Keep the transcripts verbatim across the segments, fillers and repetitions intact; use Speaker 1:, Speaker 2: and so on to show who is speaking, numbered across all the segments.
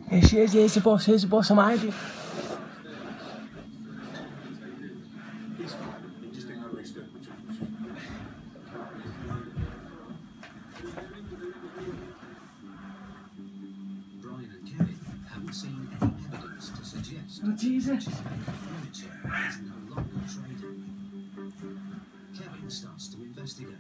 Speaker 1: Here she is, here's the boss, here's the boss, I'm hiding.
Speaker 2: Brian and Kevin haven't seen any evidence to suggest
Speaker 1: Oh, Jesus.
Speaker 2: furniture is no longer trading. Kevin starts to investigate.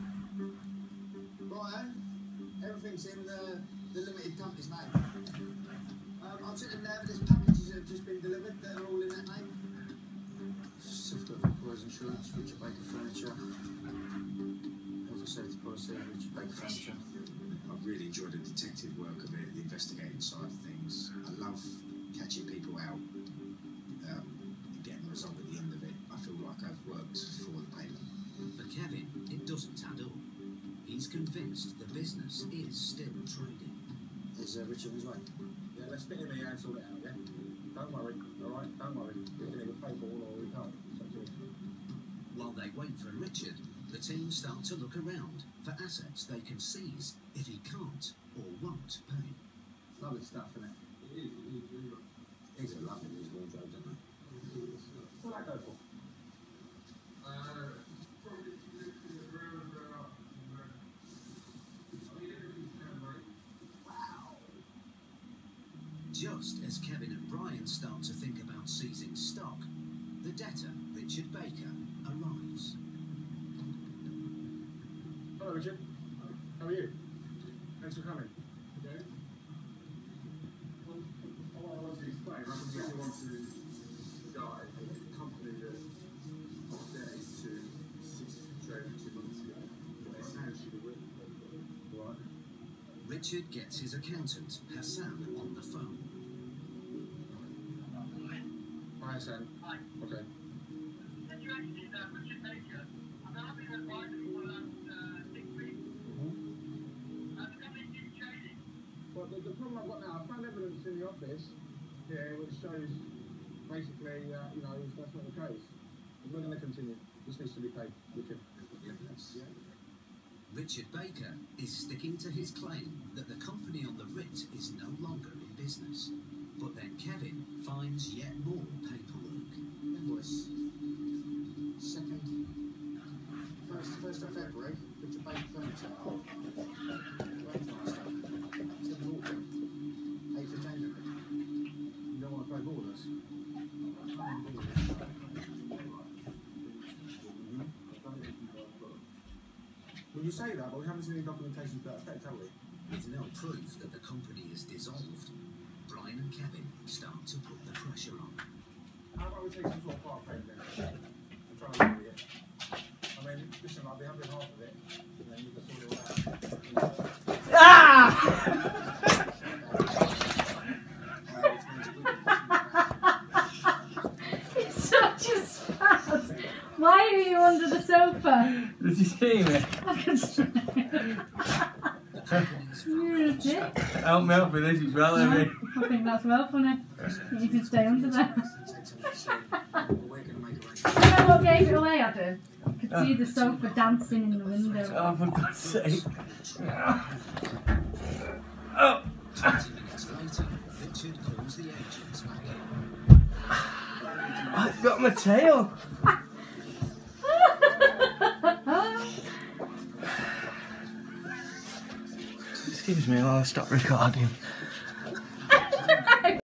Speaker 3: Brian, everything's in the, the limited company's name. Um, I'm sitting there with these packages that have just been delivered that are all in that name. Certificate of employer's insurance, Richard Baker Furniture. Health and safety policy, Richard Baker Furniture.
Speaker 4: I've really enjoyed the detective work of it, the investigating side of things. I love catching people out um, and getting the result at the end of it. I feel like I've worked for the payment.
Speaker 2: For Kevin, it doesn't add up. He's convinced the business is still trading.
Speaker 3: Is uh, Richard on his way?
Speaker 5: Yeah, let's stick him here and sort it out, yeah? Don't worry, alright? Don't worry. We can either pay for all or we can't. It's up to you.
Speaker 2: While they wait for Richard, the team start to look around for assets they can seize if he can't or won't pay.
Speaker 3: Lovely stuff, isn't it?
Speaker 5: It is, it is, really good.
Speaker 3: These are lovely, these wardrobes, aren't they?
Speaker 5: What'll that go for?
Speaker 2: Just as Kevin and Brian start to think about seizing stock, the debtor, Richard Baker, arrives.
Speaker 5: Hello, Richard. How are you? Thanks for coming. Okay. Well, what I want to explain, I can get you onto the guy, the company that there is to six trade two months ago. They essentially were. What?
Speaker 2: Richard gets his accountant, Hassan, on the phone.
Speaker 5: Hi, Hassan.
Speaker 6: Hi.
Speaker 5: Okay.
Speaker 6: The situation is uh, Richard Baker. I mean, I've been advising for the last uh, six weeks.
Speaker 5: Mm-hmm.
Speaker 6: Uh, the company's been trading.
Speaker 5: Well, the, the problem I've got now, I found evidence in the office here which shows basically, uh, you know, that's not the case. We're going to continue. This needs to be paid. Richard. Yeah.
Speaker 2: Richard Baker is sticking to his claim that the company on the writ is no longer in business. But then Kevin finds yet more paperwork.
Speaker 3: Invoice. Second. First, first of February, Richard Baker Furniture. Great master. It's in Walker. eighth of January.
Speaker 5: You don't want to play ball with us? When you say that, but we haven't seen any documentation to that effect, have we?
Speaker 2: With no proof that the company is dissolved, Brian and Kevin start to put the pressure on.
Speaker 5: How about we take some sort of part payment then? I'm trying to remember it. I mean, listen, I'll be having half of it, and then you can sort it all out.
Speaker 1: Ah!
Speaker 7: It's such a spaz. Why are you under the sofa?
Speaker 1: Did you see me?
Speaker 7: I can smell it. You're a dick.
Speaker 1: Help me out with this, it's well
Speaker 7: No,
Speaker 1: heavy.
Speaker 7: I think that's well funny. You can stay under there. You know what gave it away, Adam? I could see the sofa dancing in the window.
Speaker 1: Oh, for God's sake. Oh!
Speaker 2: Twenty minutes later, Richard calls the agents back in.
Speaker 1: I've got my tail. Excuse me while I stop recording.